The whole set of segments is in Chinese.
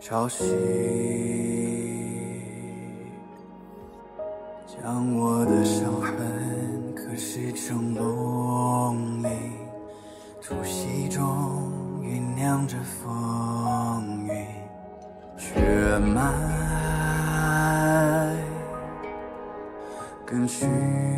潮汐，将我的伤痕刻蚀成龙鳞，突袭中酝酿着风云，血脉更虚，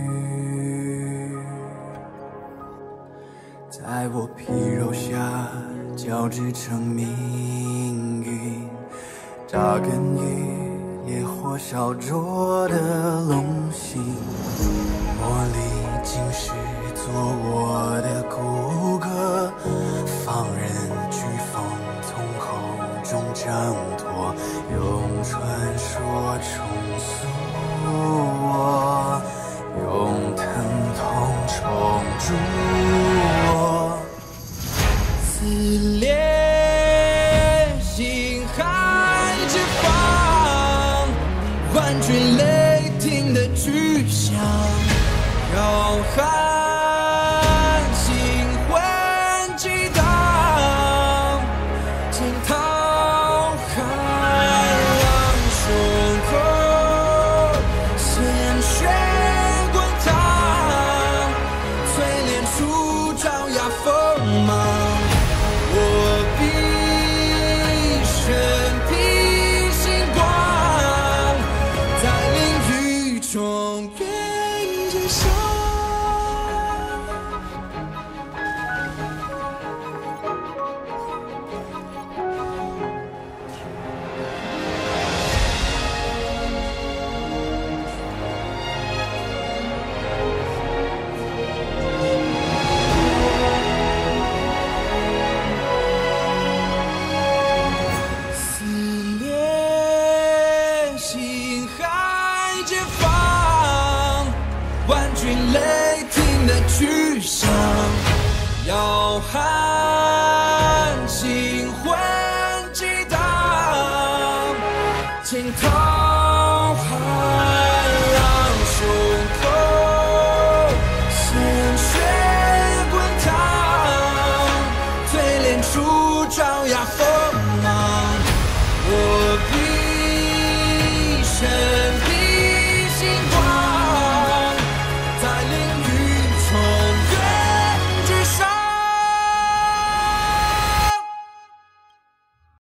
在我皮肉下交织成命运，扎根于烈火烧灼的龙心，磨砺今世做我的骨骼，放任飓风从口中挣脱，用传说重塑我，用疼痛重铸我。撕裂心海之方，万军雷霆的巨响，浩瀚星魂激荡，惊涛骇浪胸口，鲜血滚烫，淬炼出爪牙锋芒。我必身披星光，在囹圄中愿见伤。万军雷霆的巨响，浩瀚星魂激荡，惊涛。